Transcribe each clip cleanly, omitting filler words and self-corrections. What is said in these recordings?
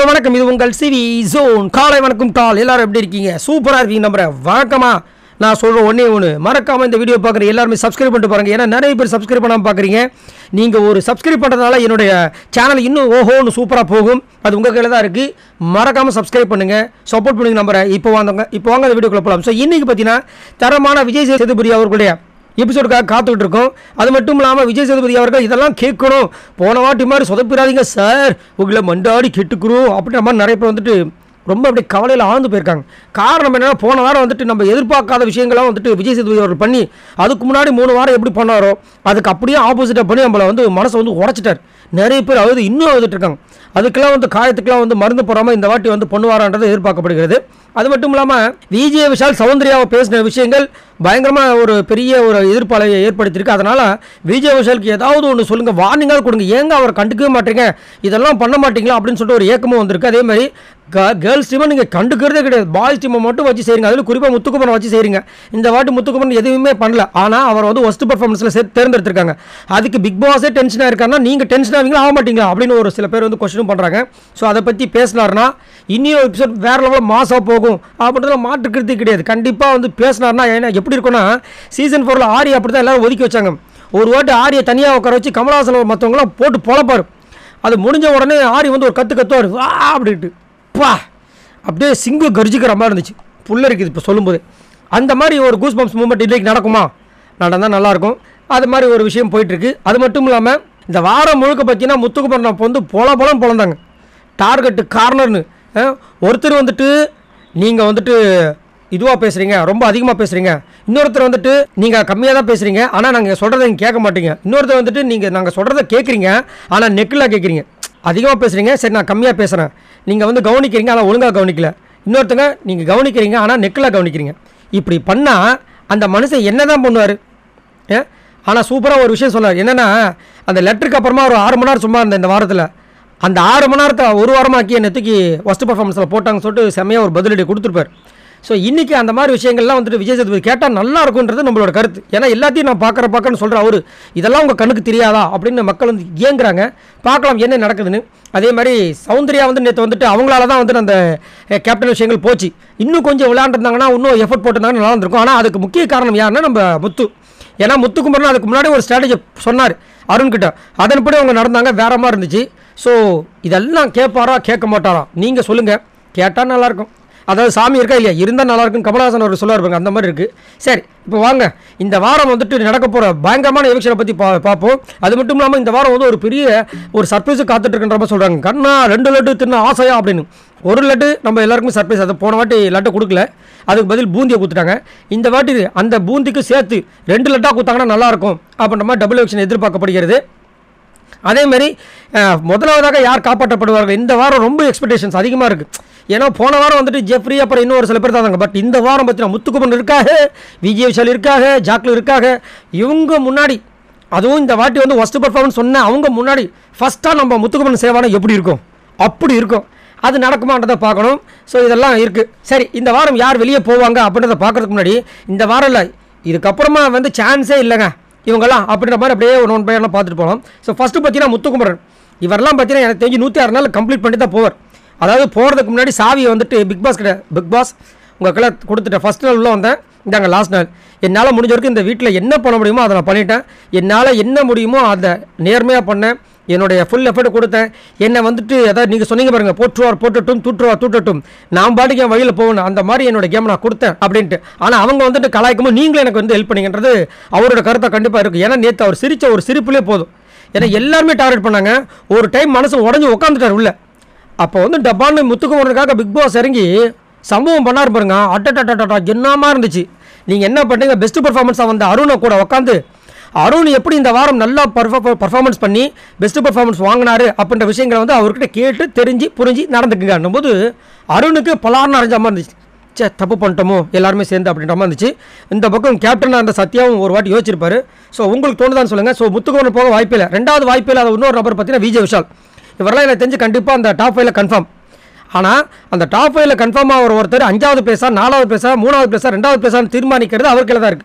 வணக்கம். இது உங்கள் சிவி ஜோன். காலை வணக்கம் டால். எல்லாரும் எப்படி இருக்கீங்க? சூப்பராக இருக்கீங்க நம்புறேன். வணக்கமா நான் சொல்கிறேன் ஒன்று மறக்காமல் இந்த வீடியோ பார்க்குற எல்லாருமே சப்ஸ்கிரைப் பண்ணிட்டு பாருங்கள். ஏன்னா நிறைய பேர் சப்ஸ்கிரைப் பண்ணாமல் பார்க்குறீங்க. நீங்கள் ஒரு சப்ஸ்கிரைப் பண்ணுறதுனால என்னுடைய சேனல் இன்னும் ஓஹோன்னு சூப்பராக போகும். அது உங்கள் கையில் தான் இருக்குது. மறக்காமல் சப்ஸ்கிரைப் பண்ணுங்கள், சப்போர்ட் பண்ணுங்க நம்புறேன். இப்போ வாங்க அந்த வீடியோக்குள்ள போகலாம். ஸோ இன்றைக்கி பார்த்தீங்கன்னா தரமான விஜய் சேதுபதி அவர்களுடைய எபிசோடுக்காக காத்துக்கிட்டு இருக்கோம். அது மட்டும் இல்லாமல் விஜய் சேதுபதி அவர்கள் இதெல்லாம் கேட்கணும், போன வாட்டி மாதிரி சொதப்பிடாதீங்க சார், உங்களை மண்டாடி கெட்டுக்கிறோம் அப்படின்ற மாதிரி நிறைய பேர் வந்துட்டு ரொம்ப அப்படியே கவலையில் ஆழ்ந்து போயிருக்காங்க. காரணம் என்னென்னா, போன வாரம் வந்துட்டு நம்ம எதிர்பார்க்காத விஷயங்கள்லாம் வந்துட்டு விஜய் சேதுபதி அவர்கள் பண்ணி அதுக்கு முன்னாடி 3 வாரம் எப்படி பண்ணாரோ அதுக்கு அப்படியே ஆப்போசிட்டாக பண்ணி நம்மளை வந்து மனசை வந்து உடச்சிட்டார். நிறைய பேர் அழுது இன்னும் அழுதுட்டு இருக்காங்க. அதுக்கெல்லாம் வந்து காயத்துக்கெல்லாம் வந்து மருந்து போடாமல் இந்த வாட்டி வந்து பண்ணுவாரான்றது எதிர்பார்க்கப்படுகிறது. அது மட்டும் இல்லாமல் விஜய் விஷால் சௌந்தர்யாவை பேசின விஷயங்கள் பயங்கரமாக ஒரு பெரிய ஒரு எதிர்ப்பாளையை ஏற்படுத்தியிருக்கு. அதனால் விஜய் விஷாலுக்கு ஏதாவது ஒன்று சொல்லுங்கள், வார்னிங்காக கொடுங்க. ஏங்க அவரை கண்டுக்கவே மாட்டீங்க, இதெல்லாம் பண்ண மாட்டீங்களா அப்படின்னு சொல்லிட்டு ஒரு ஏக்கமும் வந்திருக்கு. அதே மாதிரி கேர்ள்ஸ் டீமை நீங்கள் கண்டுக்கிறதே கிடையாது, பாய்ஸ் டீமை மட்டும் வச்சு செய்யுங்க. அதில் குறிப்பாக முத்துக்குமரன் வச்சு செய்யுங்க. இந்த வாட்டி முத்துக்குமரன் எதுவுமே பண்ணல, ஆனால் அவர் வந்து ஒஸ்ட் பர்ஃபார்மன்ஸில் தேர்ந்தெடுத்திருக்காங்க. அதுக்கு பிக் பாஸே டென்ஷனாக இருக்காருன்னா நீங்கள் டென்ஷன் ஆவீங்களா ஆக மாட்டீங்களா அப்படின்னு ஒரு சில பேர் வந்து கொஸ்டினும் பண்ணுறாங்க. ஸோ அதை பற்றி பேசினார்னா இன்னும் எபிசோட் வேறு லெவலில் மாசாக போகும் அப்படின்றத மாற்றுக்கிறது கிடையாது. கண்டிப்பாக வந்து பேசினார்னா ஏன்னா எப்படி இருக்குன்னா, சீசன் 4 ஆரியை அப்படி தான் எல்லோரும் ஒதுக்கி வச்சாங்க. ஒரு வாட்டி ஆரியை தனியாக உட்கார வச்சு கமலஹாசன் மற்றவங்களாம் போட்டு பொழப்பார். அது முடிஞ்ச உடனே ஆரி வந்து ஒரு கத்துவார், வா அப்படின்ட்டு பா அப்படியே சிங்கு கர்ஜிக்கிற மாதிரி இருந்துச்சு. புள்ள இருக்குது இப்போ சொல்லும்போது. அந்த மாதிரி ஒரு கூஸ் பம்ப்ஸ் மூமெண்ட் இன்றைக்கு நடக்குமா? நடந்தால் நல்லாயிருக்கும். அது மாதிரி ஒரு விஷயம் போயிட்டுருக்கு. அது மட்டும் இல்லாமல் இந்த வாரம் முழுக்க பார்த்தீங்கன்னா முத்துக்குமரன் அப்போ வந்து பொலன்னு பொழந்தாங்க. டார்கெட்டு கார்னர்னு ஒருத்தர் வந்துட்டு நீங்கள் வந்துட்டு இதுவாக பேசுகிறீங்க, ரொம்ப அதிகமாக பேசுகிறீங்க. இன்னொருத்தர் வந்துட்டு நீங்கள் கம்மியாக தான் பேசுகிறீங்க, ஆனால் நாங்கள் சொல்கிறத நீங்கள் கேட்க மாட்டீங்க. இன்னொருத்தர் வந்துட்டு நீங்கள் நாங்கள் சொல்கிறத கேட்குறீங்க, ஆனால் நெக்கில் கேட்குறீங்க. அதிகமாக பேசுகிறீங்க, சரி நான் கம்மியாக பேசுகிறேன். நீங்கள் வந்து கவனிக்கிறீங்க, ஆனால் ஒழுங்காக கவனிக்கல. இன்னொருத்தங்க நீங்கள் கவனிக்கிறீங்க, ஆனால் நெக்கில் கவனிக்கிறீங்க. இப்படி பண்ணால் அந்த மனுஷன் என்ன தான் பண்ணுவார்? ஆனால் சூப்பராக ஒரு விஷயம் சொன்னார். என்னென்னா, அந்த லெட்டருக்கு அப்புறமா ஒரு 6 மணி நேரம் சும்மா இருந்தேன் இந்த வாரத்தில். அந்த 6 மணி நேரத்தை ஒரு வாரமாக்கி என்னை தூக்கி ஃபஸ்ட் பர்ஃபார்மன்ஸில் போட்டாங்கன்னு சொல்லிட்டு செம்மையாக ஒரு பதிலடி கொடுத்துருப்பார். ஸோ இன்றைக்கி அந்த மாதிரி விஷயங்கள்லாம் வந்துட்டு விஜய் சேதுபதி கேட்டால் நல்லா இருக்குன்றது நம்மளோட கருத்து. ஏன்னா எல்லாத்தையும் நான் பார்க்குறேன்னு சொல்கிற அவர் இதெல்லாம் உங்கள் கண்ணுக்கு தெரியாதா அப்படின்னு மக்கள் வந்து ஏங்குறாங்க. பார்க்கலாம் என்ன நடக்குதுன்னு. அதே மாதிரி சௌந்தர்யா வந்து நேற்று வந்துட்டு அவங்களால தான் வந்துட்டு அந்த கேப்டன் விஷயங்கள் போச்சு. இன்னும் கொஞ்சம் விளையாண்டுருந்தாங்கன்னா, இன்னும் எஃபர்ட் போட்டிருந்தாங்கன்னா நல்லா இருந்திருக்கும். ஆனால் அதுக்கு முக்கிய காரணம் யாருன்னா நம்ம முத்து. ஏன்னா முத்துக்குமரன் அதுக்கு முன்னாடி ஒரு ஸ்ட்ராட்டஜி சொன்னார் அருண்கிட்ட, அதன்படி அவங்க நடந்தாங்க, வேறு மாதிரி இருந்துச்சு. ஸோ இதெல்லாம் கேட்பாரா கேட்க மாட்டாரா நீங்கள் சொல்லுங்கள். கேட்டால் நல்லாயிருக்கும். அதாவது சாமி இருக்கா இல்லையா, இருந்தால் நல்லாயிருக்குன்னு கமலஹாசன் அவர் சொல்ல இருப்பாங்க. அந்த மாதிரி இருக்குது. சரி, இப்போ வாங்க இந்த வாரம் வந்துட்டு நடக்க போகிற பயங்கரமான எவிக்ஷனை பற்றி பார்ப்போம். அது மட்டும் இல்லாமல் இந்த வாரம் வந்து ஒரு பெரிய ஒரு சர்ப்ரைஸு காத்துட்ருக்குன்ற மாதிரி சொல்கிறாங்க. கண்ணா 2 லட்டு தின்ன ஆசையா அப்படின்னு. ஒரு லட்டு நம்ம எல்லாருக்குமே சர்ப்ரைஸ். அதை போன வாட்டி லட்டை கொடுக்கல, அதுக்கு பதில் பூந்தியை கொடுத்துட்டாங்க. இந்த வாட்டி அந்த பூந்திக்கு சேர்த்து 2 லட்டாக கொடுத்தாங்கன்னா நல்லாயிருக்கும் அப்படின்ற மாதிரி டபுள் எவிக்ஷன் எதிர்பார்க்கப்படுகிறது. அதேமாரி முதலாவதாக யார் காப்பாற்றப்படுவார்கள்? இந்த வாரம் ரொம்ப எக்ஸ்பெக்டேஷன்ஸ் அதிகமாக இருக்குது. ஏன்னா போன வாரம் வந்துட்டு ஜெஃப்ரி அப்புறம் இன்னும் ஒரு சில பேர் தாங்க. பட் இந்த வாரம் பார்த்தீங்கன்னா முத்துக்குமரன் இருக்காக, விஜய் விஷால் இருக்காக, ஜாக்லு இருக்காக. இவங்க முன்னாடி, அதுவும் இந்த வாட்டி வந்து ஒஸ்ட் பர்ஃபார்மன்ஸ் சொன்ன அவங்க முன்னாடி ஃபஸ்ட்டாக நம்ம முத்துக்குமரன் சேவானம் எப்படி இருக்கும் அப்படி இருக்கும். அது நடக்குமான்றதை பார்க்கணும். ஸோ இதெல்லாம் இருக்குது. சரி, இந்த வாரம் யார் வெளியே போவாங்க அப்படின்றத பார்க்குறதுக்கு முன்னாடி, இந்த வாரம் இல்லை இதுக்கப்புறமா வந்து சான்ஸே இல்லைங்க இவங்கெல்லாம் அப்படின்ற மாதிரி அப்படியே ஒரு 1 பையெல்லாம் பார்த்துட்டு போகலாம். ஸோ ஃபஸ்ட்டு பார்த்தீங்கன்னா முத்துக்குமரன் இவரெல்லாம் பார்த்தீங்கன்னா எனக்கு தெரிஞ்சு 106 நாள் கம்ப்ளீட் பண்ணி தான் போவார். அதாவது போகிறதுக்கு முன்னாடி சாவியை வந்துட்டு பிக் பாஸ் உங்கள் கையில் கொடுத்துட்டேன். ஃபஸ்ட் நாள் உள்ளே வந்தேன், இந்தாங்க லாஸ்ட் நாள். என்னால் முடிஞ்ச வரைக்கும் இந்த வீட்டில் என்ன பண்ண முடியுமோ அதை நான் பண்ணிட்டேன். என்னால் என்ன முடியுமோ அதை நேர்மையாக பண்ணேன். என்னுடைய ஃபுல் எஃபர்ட் கொடுத்தேன். என்னை வந்துட்டு அதாவது நீங்கள் சொன்னீங்க பாருங்கள், போட்டுட்டும் தூட்டட்டும், நான் பாட்டுக்கு என் வழியில் போகணும், அந்த மாதிரி என்னோட கேம் நான் கொடுத்தேன் அப்படின்ட்டு. ஆனால் அவங்க வந்துட்டு கலாய்க்கும்போது நீங்களும் எனக்கு வந்து ஹெல்ப் பண்ணிங்கன்றது அவரோட கருத்தை கண்டிப்பாக இருக்குது. ஏன்னா நேற்று அவர் சிரித்த ஒரு சிரிப்புலேயே போதும். ஏன்னா எல்லாருமே டார்கெட் பண்ணாங்க. ஒரு டைம் மனசு உடஞ்சி உட்காந்துட்டார் உள்ள. அப்போ வந்து டப்பான்னு முத்துக்குமரனுக்காக பிக் பாஸ் இறங்கி சம்பவம் பண்ணார் பாருங்க. அட்டா என்னமா இருந்துச்சு. நீங்கள் என்ன பண்ணீங்க, பெஸ்ட் பர்ஃபார்மன்ஸாக வந்த அருணை கூட உட்காந்து அருண் எப்படி இந்த வாரம் நல்லா பர்ஃபார்மன்ஸ் பண்ணி பெஸ்ட் பர்ஃபார்மன்ஸ் வாங்கினார் அப்படின்ற விஷயங்களை வந்து அவர்கிட்ட கேட்டு தெரிஞ்சு புரிஞ்சு நடந்துக்குங்கன்னும் போது அருணுக்கு பலார்னு அரைஞ்ச மாதிரி இருந்துச்சு. சே, தப்பு பண்ணிட்டோமோ எல்லாருமே சேர்ந்து அப்படின்ற மாதிரி இருந்துச்சு. இந்த பக்கம் கேப்டனாக இருந்த சத்யாவும் ஒரு வாட்டி யோசிச்சிருப்பாரு. ஸோ உங்களுக்கு தோணுதான்னு சொல்லுங்கள். ஸோ முத்துக்குமரன் போக வாய்ப்பில்லை. 2வது வாய்ப்பில்லை. அது இன்னொரு நபர் பார்த்தீங்கன்னா விஜய் விஷால். இவரெல்லாம் எனக்கு தெரிஞ்சு கண்டிப்பாக அந்த டாப் 5ல் கன்ஃபார்ம். ஆனால் அந்த டாப் 5ல் கன்ஃபார்மாக ஒருத்தர் 5வது பிளேஸா 4வது பிளேஸா 3வது பிளேஸா 2வது பிளேஸான்னு தீர்மானிக்கிறது அவர் கையில் தான் இருக்குது.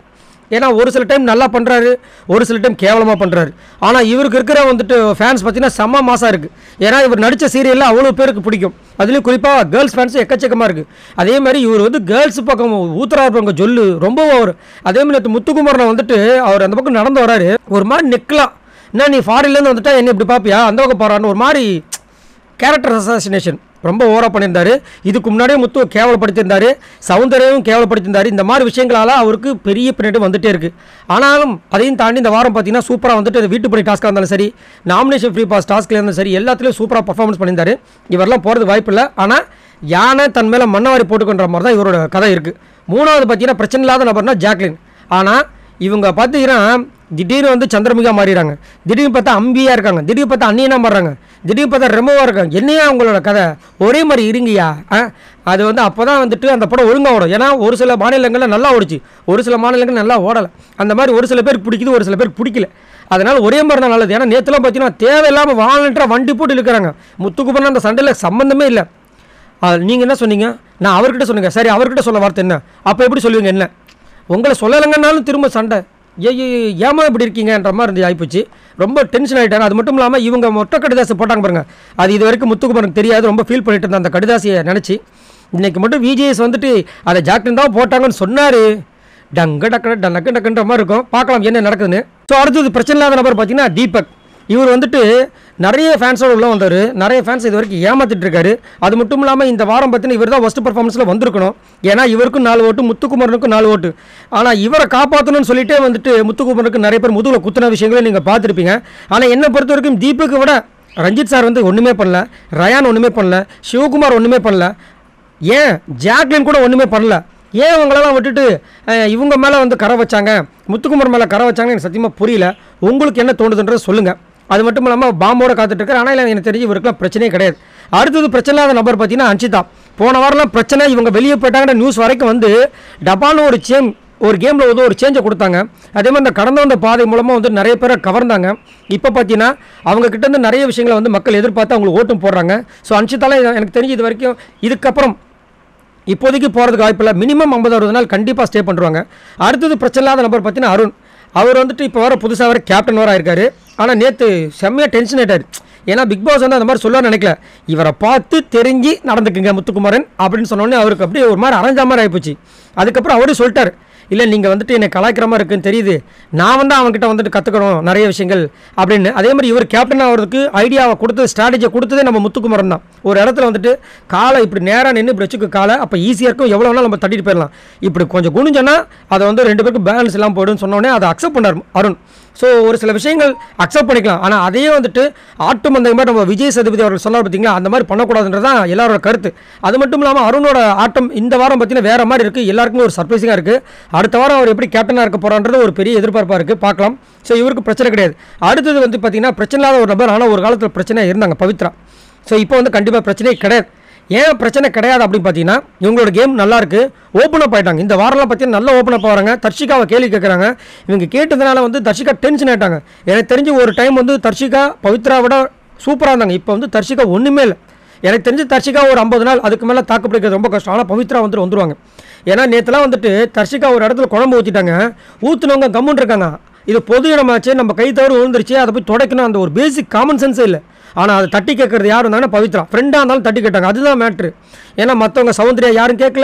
ஏன்னா ஒரு சில டைம் நல்லா பண்ணுறாரு, ஒரு சில டைம் கேவலமாக பண்ணுறாரு. ஆனால் இவருக்கு இருக்கிற வந்துட்டு ஃபேன்ஸ் பார்த்தீங்கன்னா செம்ம மாசாக இருக்குது. ஏன்னா இவர் நடித்த சீரியலில் அவ்வளோ பேருக்கு பிடிக்கும். அதுலேயும் குறிப்பாக கேர்ள்ஸ் ஃபேன்ஸ் எக்கச்சக்கமாக இருக்குது. அதே மாதிரி இவர் வந்து கேர்ள்ஸ் பக்கம் ஊத்துறா இருப்பாங்க சொல்லு ரொம்ப ஓவர். அதே மாதிரி முத்துக்குமரனை வந்துட்டு அவர் அந்த பக்கம் நடந்து வராரு, ஒரு மாதிரி நிற்கலாம். என்ன நீ ஃபாரின்லேருந்து வந்துட்டா என்ன இப்படி பார்ப்பியா, அந்த பக்கம் போகிறான்னு ஒரு மாதிரி கேரக்டர் அசாசினேஷன் ரொம்ப ஓவராக பண்ணியிருந்தார். இதுக்கு முன்னாடியே முத்து கேவலப்படுத்தியிருந்தார், சௌந்தர்யாவும் கேவலப்படுத்தியிருந்தார். இந்த மாதிரி விஷயங்களால் அவருக்கு பெரிய பின்னாடி வந்துகிட்டே இருக்குது. ஆனாலும் அதையும் தாண்டி இந்த வாரம் பார்த்தீங்கன்னா சூப்பராக வந்துட்டு வீட்டுப்படி டாஸ்க்காக இருந்தாலும் சரி, நாமினேஷன் ஃப்ரீ பாஸ் டாஸ்க்கில் இருந்தாலும் சரி, எல்லாத்துலேயும் சூப்பராக பர்ஃபார்மன்ஸ் பண்ணியிருந்தார். இவரெல்லாம் போகிறது வாய்ப்பு இல்லை. ஆனால் யானை தன் மேலே மண்ணவாரி போட்டுக்கின்ற மாதிரி தான் இவரோட கதை இருக்குது. மூணாவது பார்த்தீங்கன்னா பிரச்சனை இல்லாத நபர்னா ஜாக்லின். ஆனால் இவங்க பார்த்தீங்கன்னா திடீர்னு வந்து சந்திரமுகா மாறிடுறாங்க, திடீர்னு பார்த்தா அம்பியாக இருக்காங்க, திடீர்னு பார்த்தா அண்ணியனா மாறுறாங்க, திடீர்னு பார்த்தா ரெமோவாக இருக்காங்க. என்னையா அவங்களோட கதை ஒரே மாதிரி இருங்கயா? அது வந்து அப்போ தான் வந்துட்டு அந்த படம் ஒழுங்காக ஓடும். ஏன்னா ஒரு சில மாநிலங்களில் நல்லா ஓடிச்சு, ஒரு சில மாநிலங்கள் நல்லா ஓடலை. அந்த மாதிரி ஒரு சில பேருக்கு பிடிக்குது, ஒரு சில பேருக்கு பிடிக்கல. அதனால் ஒரே மாதிரி தான் நல்லது. ஏன்னா நேற்றுலாம் பார்த்தீங்கன்னா தேவையில்லாமல் வாலண்டராக வண்டி போட்டு இழுக்கிறாங்க. முத்துக்குமரன் அந்த சண்டையில் சம்மந்தமே இல்லை. நீங்கள் என்ன சொன்னீங்க? நான் அவர்கிட்ட சொன்னீங்க, சரி அவர்கிட்ட சொல்ல வார்த்தை என்ன, அப்போ எப்படி சொல்லுவீங்க? என்ன உங்களை சொல்லலைங்கன்னாலும் திரும்ப சண்டை, ஏமா இப்படி இருக்கீங்கன்ற மாதிரி இருந்து ஆகிப்போச்சு. ரொம்ப டென்ஷன் ஆகிட்டாங்க. அது மட்டும் இல்லாமல் இவங்க மொட்டை கடிதாசி போட்டாங்க பாருங்கள், அது இது வரைக்கும் முத்துக்குமரனுக்கு தெரியாது, ரொம்ப ஃபீல் பண்ணிட்டு இருந்தேன் அந்த கடிதாசியை நினச்சி. இன்றைக்கி மட்டும் விஜிஎஸ் வந்துட்டு அதை ஜாக்லின் தான் போட்டாங்கன்னு சொன்னார். டங்கு டக்குன்ற மாதிரி இருக்கும். பார்க்கலாம் என்ன நடக்குதுன்னு. ஸோ அடுத்தது பிரச்சனை இல்லாத நபர் பார்த்தீங்கன்னா தீபக். இவர் வந்துட்டு நிறைய ஃபேன்ஸோடு உள்ள வந்தார், நிறைய ஃபேன்ஸ் இது வரைக்கும் ஏமாற்றிட்டு இருக்காரு. அது மட்டும் இல்லாமல் இந்த வாரம் பார்த்தீங்கன்னா இவர் தான் ஃபஸ்ட்டு பர்ஃபார்மன்ஸில் வந்திருக்கணும். ஏன்னா இவருக்கும் 4 ஓட்டு, முத்துக்குமரனுக்கும் 4 ஓட்டு. ஆனால் இவரை காப்பாற்றணும்னு சொல்லிட்டே வந்துட்டு முத்துக்குமரனுக்கு நிறைய பேர் முதுகில் குத்தின விஷயங்களே நீங்கள் பார்த்துருப்பீங்க. ஆனால் என்னை பொறுத்த வரைக்கும் தீபக்கை விட ரஞ்சித் சார் வந்து ஒன்றுமே பண்ணல, ரயான் ஒன்றுமே பண்ணல, சிவகுமார் ஒன்றுமே பண்ணல, ஏன் ஜாக்லின் கூட ஒன்றுமே பண்ணல. ஏன் அவங்களெல்லாம் விட்டுட்டு இவங்க மேலே வந்து கரை வச்சாங்க, முத்துக்குமரன் மேலே கரை வச்சாங்கன்னு எனக்கு சத்தியமாக புரியல. உங்களுக்கு என்ன தோணுதுன்றது சொல்லுங்கள். அது மட்டும் இல்லாமல் பாம்போட காத்துட்டு இருக்காரு. ஆனால் எனக்கு தெரிஞ்சு இவருக்குலாம் பிரச்சனையே கிடையாது. அடுத்தது பிரச்சனை இல்லாத நபர் பார்த்தீங்கன்னா அன்ஷிதா. போன வாரம்லாம் பிரச்சனை, இவங்க வெளியே போயிட்டாங்கன்ற நியூஸ் வரைக்கும் வந்து டபான்னு ஒரு கேமில் வந்து ஒரு சேஞ்சை கொடுத்தாங்க. அதே மாதிரி இந்த கடந்த வந்த பாதை மூலமாக வந்து நிறைய பேரை கவர்ந்தாங்க. இப்போ பார்த்தீங்கன்னா அவங்க கிட்டேருந்து நிறைய விஷயங்களை வந்து மக்கள் எதிர்பார்த்து அவங்களுக்கு ஓட்டும் போடுறாங்க. ஸோ அன்ஷிதாலாம் எனக்கு தெரிஞ்சு இது வரைக்கும் இதுக்கப்புறம் இப்போதைக்கு போகிறதுக்கு வாய்ப்பில்லை. மினிமம் 50-60 நாள் கண்டிப்பாக ஸ்டே பண்ணுறாங்க. அடுத்தது பிரச்சனை இல்லாத நபர் பார்த்தீங்கன்னா அருண். அவர் வந்துட்டு இப்போ வர புதுசாக வர கேப்டன் வர ஆயிருக்காரு. ஆனால் நேற்று செம்மையாக டென்ஷன் ஆகிட்டார். ஏன்னா பிக் பாஸ் வந்து அந்த மாதிரி சொல்ல நினைக்கல. இவரை பார்த்து தெரிஞ்சு நடந்துக்குங்க முத்துக்குமரன் அப்படின்னு சொன்னோடனே அவருக்கு அப்படியே ஒரு மாதிரி அரைஞ்ச மாதிரி ஆகிப்போச்சு. அதுக்கப்புறம் அவரே சொல்லிட்டார், இல்லை நீங்கள் வந்துட்டு என்னை கலாய்க்கிற மாதிரி இருக்குன்னு தெரியுது, நான் வந்து அவங்ககிட்ட வந்துட்டு கற்றுக்கணும் நிறைய விஷயங்கள் அப்படின்னு. அதே மாதிரி இவர் கேப்டன் ஆகிறதுக்கு ஐடியாவை கொடுத்தது, ஸ்ட்ராட்டஜியை கொடுத்ததே நம்ம முத்துக்குமரன் தான். ஒரு இடத்துல வந்துட்டு காலை இப்படி நேராக நின்று இப்படி வச்சுக்க காலை, அப்போ ஈஸியாக இருக்கும், எவ்வளோ வேணாலும் நம்ம தட்டிட்டு போயிடலாம். இப்படி கொஞ்சம் குனிஞ்சோன்னா அதை வந்து 2 பேருக்கும் பேலன்ஸ் எல்லாம் போய்டுன்னு சொன்னோடனே அதை அக்செப்ட் பண்ணார் அருண். ஸோ ஒரு சில விஷயங்கள் அக்செப்ட் பண்ணிக்கலாம். ஆனால் அதையே வந்துட்டு ஆட்டும் அந்த மாதிரி நம்ம விஜய் சேதுபதி அவர்கள் சொன்னார் பார்த்தீங்களா, அந்த மாதிரி பண்ணக்கூடாதுன்றது தான் எல்லாரோட கருத்து. அது மட்டும் இல்லாமல் அருணோட ஆட்டம் இந்த வாரம் பார்த்தீங்கன்னா வேறு மாதிரி இருக்குது. எல்லாருக்குமே ஒரு சர்ப்ரைஸிங்காக இருக்குது. அடுத்த வாரம் அவர் எப்படி கேப்டனாக இருக்க போகிறான்றது ஒரு பெரிய எதிர்பார்ப்பாக இருக்குது. பார்க்கலாம். ஸோ இவருக்கு பிரச்சனை கிடையாது. அடுத்தது வந்து பார்த்தீங்கன்னா பிரச்சனை இல்லாத ஒரு நபர், ஆனால் ஒரு காலத்தில் பிரச்சனையாக இருந்தாங்க பவித்ரா. ஸோ இப்போ வந்து கண்டிப்பாக பிரச்சனையே கிடையாது. ஏன் பிரச்சனை கிடையாது அப்படின்னு பார்த்தீங்கன்னா இவங்களோட கேம் நல்லாயிருக்கு, ஓப்பன் அப் ஆகிட்டாங்க. இந்த வாரம்லாம் பார்த்தீங்கன்னா நல்லா ஓப்பன் அப் ஆகிறாங்க. தர்ஷிகாவை கேள்வி கேட்குறாங்க. இவங்க கேட்டதுனால வந்து தர்ஷிகா டென்ஷன் ஆகிட்டாங்க. எனக்கு தெரிஞ்சு ஒரு டைம் வந்து தர்ஷிகா பவித்ரா விட சூப்பராக இருந்தாங்க. இப்போ வந்து தர்ஷிகா ஒன்றுமே இல்லை. எனக்கு தெரிஞ்சு தர்ஷிகா ஒரு 50 நாள் அதுக்கு மேலே தாக்கு பிடிக்கிறது ரொம்ப கஷ்டம். ஆனால் பவித்ரா வந்துருவாங்க. ஏன்னா நேற்றுலாம் வந்துட்டு தர்ஷிகா ஒரு இடத்துல குழம்பு ஊற்றிட்டாங்க, ஊற்றுனவங்க கம்முன்னு இருக்காங்க. இது பொது இடமாச்சு, நம்ம கை தவறு விழுந்துருச்சு, அதை போய் துடைக்கணும், அந்த ஒரு பேசிக் காமன் சென்ஸே இல்லை. ஆனால் அதை தட்டி கேட்குறது யார் இருந்தாங்கன்னா பவித்ரா. ஃப்ரெண்டாக இருந்தாலும் தட்டி கேட்டாங்க. அதுதான் மேட்ரு. ஏன்னா மற்றவங்க சௌந்தர்யா யாரும் கேட்கல,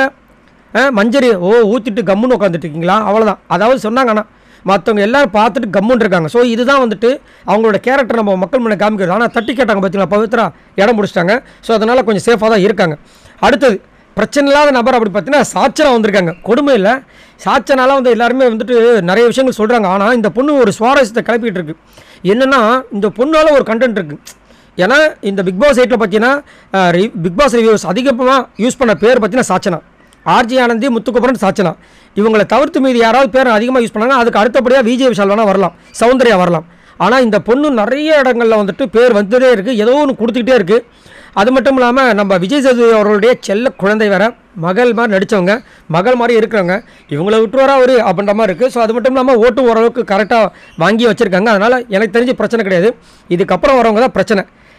மஞ்சரி ஊற்றிட்டு கம்முன்னு உட்காந்துட்டு இருக்கீங்களா, அவ்வளோதான். அதாவது சொன்னாங்க. ஆனால் மற்றவங்க எல்லோரும் பார்த்துட்டு கம்முன்னு இருக்காங்க. ஸோ இதுதான் வந்துட்டு அவங்களோட கேரக்டர் நம்ம மக்கள் முன்னே காமிக்கிறது. ஆனால் தட்டி கேட்டாங்க பார்த்தீங்களா, பவித்ரா இடம் முடிச்சிட்டாங்க. ஸோ அதனால் கொஞ்சம் சேஃபாக தான் இருக்காங்க. அடுத்தது பிரச்சனை இல்லாத நபர் அப்படி பார்த்தீங்கன்னா சாச்சனா வந்திருக்காங்க. கொடுமை இல்லை, சாச்சனால வந்து எல்லாருமே வந்துட்டு நிறைய விஷயங்கள் சொல்கிறாங்க. ஆனால் இந்த பொண்ணு ஒரு சுவாரஸ்யத்தை கிளப்பிட்டு இருக்கு. என்னென்னா இந்த பொண்ணால் ஒரு கண்டென்ட் இருக்குது. ஏன்னா இந்த பிக் பாஸ் 8 பார்த்தீங்கன்னா பிக் பாஸ் ரிவ்யூஸ் அதிகமாக யூஸ் பண்ண பேர் பார்த்தீங்கன்னா சாச்சனா, ஆர்ஜி ஆனந்தி, முத்துக்குமரன், சாச்சனா. இவங்களை தவிர்த்து மீது யாராவது பேர் அதிகமாக யூஸ் பண்ணாங்க. அதுக்கு அடுத்தபடியாக விஜய் விஷால் வேணால் வரலாம், சௌந்தர்யா வரலாம். ஆனால் இந்த பொண்ணு நிறைய இடங்களில் வந்துட்டு பேர் வந்துகிட்டே இருக்குது, ஏதோ ஒன்று கொடுத்துக்கிட்டே இருக்குது. அது மட்டும் இல்லாமல் நம்ம விஜய் சேதுபதி அவர்களுடைய செல்ல குழந்தை வேறு, மகள் மாதிரி நடித்தவங்க, மகள் மாதிரி இருக்கிறவங்க, இவங்களை விட்டுவாரா அவர் அப்படின்ற மாதிரி இருக்குது. ஸோ அது மட்டும் இல்லாமல் ஓட்டு ஓரளவுக்கு கரெக்டாக வாங்கி வச்சுருக்காங்க. அதனால் எனக்கு தெரிஞ்சு பிரச்சனை கிடையாது. இதுக்கப்புறம் வரவங்க தான் பிரச்சனை.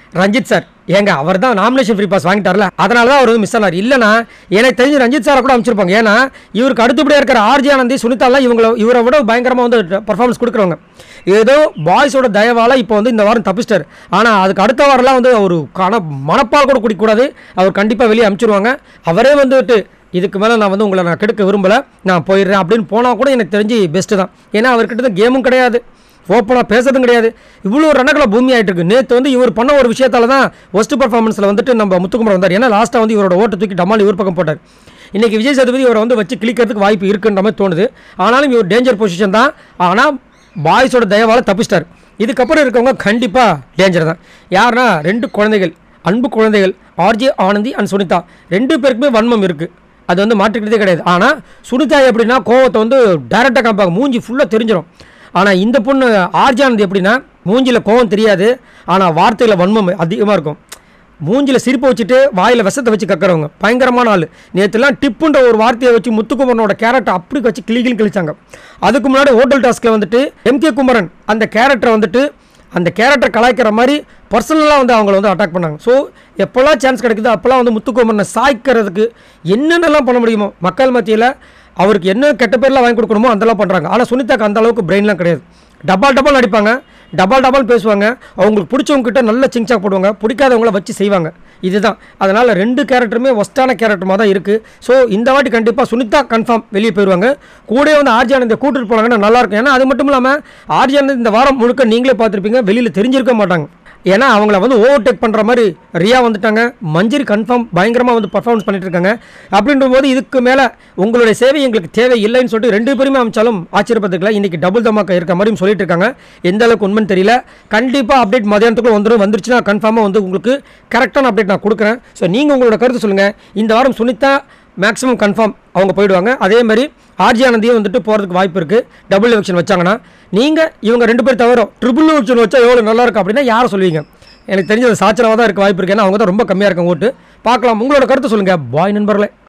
ரஞ்சித் சார் ஏங்க அவர் தான் நாமினேஷன் ஃப்ரீ பாஸ் வாங்கிட்டார்ல, அதனால தான் அவர் வந்து மிஸ் ஆனார். இல்லைனா எனக்கு தெரிஞ்சு ரஞ்சித் சாரை கூட அமைச்சிருப்பாங்க. ஏன்னா இவருக்கு அடுத்தபடியாக இருக்கிற ஆர்ஜே ஆனந்தி, சுனிதாலாம் இவரை விட பயங்கரமாக வந்து பர்ஃபார்மன்ஸ் கொடுக்குறவங்க. ஏதோ பாய்ஸோட தயவால் இப்போ வந்து இந்த வாரம் தப்பிச்சிட்டார். ஆனால் அதுக்கு அடுத்த வாரம்லாம் வந்து அவர் மனப்பால் கூட குடிக்கக்கூடாது, அவர் கண்டிப்பாக வெளியே அனுப்பிச்சிருவாங்க. அவரே வந்துட்டு இதுக்கு மேலே நான் வந்து உங்களை நான் கெடுக்க விரும்பலை, நான் போயிடுறேன் அப்படின்னு போனால் கூட எனக்கு தெரிஞ்சு பெஸ்ட்டு தான். ஏன்னா அவர்கிட்ட தான் கேமும் கிடையாது, ஓப்பனாக பேசுறதும் கிடையாது. இவ்வளோ ரணக்கலை பூமி ஆகிட்டு இருக்கு. நேற்று வந்து இவர் பண்ண ஒரு விஷயத்தால் தான் ஒஸ்ட் பர்ஃபார்மன்ஸில் வந்துட்டு நம்ம முத்துக்குமரன் வந்தார். ஏன்னா லாஸ்ட்டாக வந்து இவரோட ஓட்டை தூக்கி டமால் இவர் பக்கம் போட்டார். இன்றைக்கி விஜய் சேதுபதி இவரை வந்து வச்சு கிளிக்கிறதுக்கு வாய்ப்பு இருக்குன்ற மாதிரி தோணுது. ஆனாலும் இவர் டேஞ்சர் பொசிஷன் தான். ஆனால் பாய்ஸோட தயவால் தப்பிச்சிட்டார். இதுக்கப்புறம் இருக்கவங்க கண்டிப்பாக டேஞ்சர் தான். யாருன்னா 2 குழந்தைகள், அன்பு குழந்தைகள், ஆர்ஜே ஆனந்தி அண்ட் சுனிதா. 2 பேருக்குமே வன்மம் இருக்குது, அது வந்து மாற்றிக்கிட்டதே கிடையாது. ஆனால் சுனிதா எப்படின்னா கோவத்தை வந்து டைரெக்டாக காமிப்பாங்க, மூஞ்சி ஃபுல்லாக தெரிஞ்சிடும். ஆனால் இந்த பொண்ணு ஆர்ஜே ஆனந்தி எப்படின்னா மூஞ்சியில் கோவம் தெரியாது, ஆனால் வார்த்தையில் வன்மம் அதிகமாக இருக்கும். மூஞ்சியில் சிரிப்பை வச்சுட்டு வாயில் விஷத்தை வச்சு கக்கிறவங்க பயங்கரமான ஆள். நேற்றுலாம் டிப்புன்ற ஒரு வார்த்தையை வச்சு முத்துக்குமரனோட கேரக்டர் அப்படி வச்சு கிழிச்சாங்க. அதுக்கு முன்னாடி ஹோட்டல் டாஸ்கில் வந்துட்டு எம்கே குமரன் அந்த கேரக்டரை வந்துட்டு அந்த கேரக்டர் கலாய்க்கிற மாதிரி பர்சனலாக வந்து அவங்கள வந்து அட்டாக் பண்ணாங்க. ஸோ எப்போல்லாம் சான்ஸ் கிடைக்குதோ அப்போல்லாம் வந்து முத்துக்குமரனை சாய்க்கிறதுக்கு என்னென்னலாம் பண்ண முடியுமோ மக்கள் மத்தியில் அவருக்கு என்ன கெட்ட பேர்லாம் வாங்கி கொடுக்கணுமோ அதெல்லாம் பண்ணுறாங்க. ஆனால் சுனிதாக்கு அந்த அளவுக்கு பிரெயின்லாம் கிடையாது. டபால் நடிப்பாங்க, டபால் பேசுவாங்க, அவங்களுக்கு பிடிச்சவங்ககிட்ட நல்ல சிங்சாக் போடுவாங்க, பிடிக்காதவங்கள வச்சு செய்வாங்க. இதுதான். அதனால் 2 கேரக்டருமே ஒஸ்ட்டான கேரக்டர் தான் இருக்குது. ஸோ இந்த வாட்டி கண்டிப்பாக சுனிதா கன்ஃபார்ம் வெளியே போயிடுவாங்க. கூட வந்து ஆர்ஜே ஆனந்தி கூட்டிட்டு போனாங்கன்னா நல்லாயிருக்கும். ஏன்னா அது மட்டும் இல்லாமல் ஆர்ஜே ஆனந்தி இந்த வாரம் முழுக்க நீங்களே பார்த்துருப்பீங்க, வெளியில் தெரிஞ்சிருக்க மாட்டாங்க. ஏன்னா அவங்கள வந்து ஓவர்டேக் பண்ணுற மாதிரி ரியா வந்துட்டாங்க, மஞ்சரி கன்ஃபார்ம் பயங்கரமாக வந்து பர்ஃபார்மன்ஸ் பண்ணிட்டு இருக்காங்க. அப்படின்ற போது இதுக்கு மேலே உங்களுடைய சேவை எங்களுக்கு தேவை இல்லைன்னு சொல்லிட்டு 2 பேருமே அமைச்சாலும் ஆச்சரியப்பட்டுக்கலாம். இன்றைக்கி டபுள் தமாக்கா இருக்க மாதிரியும் சொல்லிட்டு இருக்காங்க. எந்த அளவுக்கு உண்மைன்னு தெரியல. கண்டிப்பாக அப்டேட் மதியானத்துக்குள்ள வந்துருச்சுன்னா கன்ஃபார்மாக வந்து உங்களுக்கு கரெக்டான அப்டேட் நான் கொடுக்குறேன். ஸோ நீங்கள் உங்களோட கருத்து சொல்லுங்கள். இந்த வாரம் சுனிதா மேக்ஸிமம் கன்ஃபார்ம் அவங்க போயிடுவாங்க. அதே மாதிரி ஆர்ஜே ஆனந்தியும் வந்துட்டு போகிறதுக்கு வாய்ப்பு இருக்குது. டபுள் எலெக்ஷன் வச்சாங்கன்னா நீங்கள் இவங்க 2 பேர் தவிர ட்ரிபிள் எலெக்ஷன் வச்சா எவ்வளோ நல்லாயிருக்கும் அப்படின்னா யாரை சொல்லுவீங்க? எனக்கு தெரிஞ்சது சாச்சரவாக தான் இருக்க வாய்ப்பு இருக்குது. ஏன்னா அவங்க தான் ரொம்ப கம்மியாக இருக்காங்க ஓட்டு. பார்க்கலாம், உங்களோட கருத்து சொல்லுங்கள். பாய் நண்பர்களே.